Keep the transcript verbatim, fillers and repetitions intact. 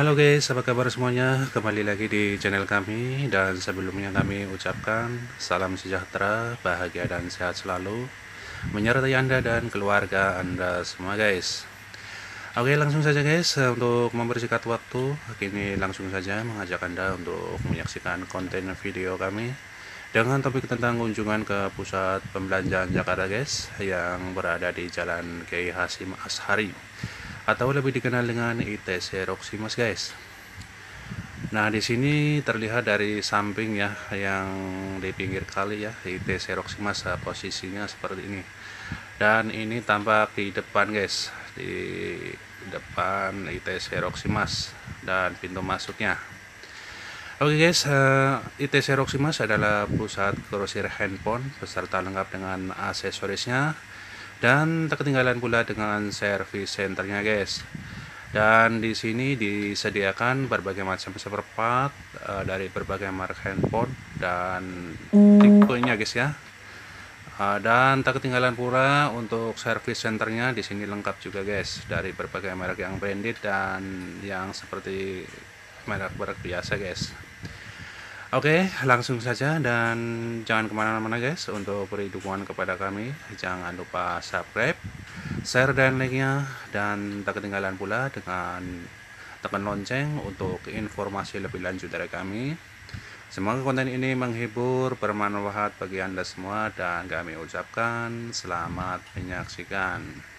Halo guys, apa kabar semuanya? Kembali lagi di channel kami, dan sebelumnya kami ucapkan salam sejahtera, bahagia dan sehat selalu menyertai Anda dan keluarga Anda semua guys. Oke, langsung saja guys, untuk mempersingkat waktu, kini langsung saja mengajak Anda untuk menyaksikan konten video kami dengan topik tentang kunjungan ke pusat pembelanjaan Jakarta guys, yang berada di Jalan Kiai Hasyim Asy'ari atau lebih dikenal dengan I T C Roximas guys. Nah, di sini terlihat dari samping ya, yang di pinggir kali ya, I T C Roximas posisinya seperti ini. Dan ini tampak di depan guys, di depan I T C Roximas dan pintu masuknya. Oke guys, uh, I T C Roximas adalah pusat grosir handphone beserta lengkap dengan aksesorisnya, dan tak ketinggalan pula dengan service centernya guys. Dan di sini disediakan berbagai macam spare part uh, dari berbagai merek handphone dan tipenya guys ya. Uh, dan tak ketinggalan pula untuk service centernya di sini lengkap juga guys, dari berbagai merek yang branded dan yang seperti merek-merek biasa guys. Oke, langsung saja dan jangan kemana-mana guys. Untuk beri dukungan kepada kami, jangan lupa subscribe, share dan like-nya, dan tak ketinggalan pula dengan tekan lonceng untuk informasi lebih lanjut dari kami. Semoga konten ini menghibur, bermanfaat bagi Anda semua, dan kami ucapkan selamat menyaksikan.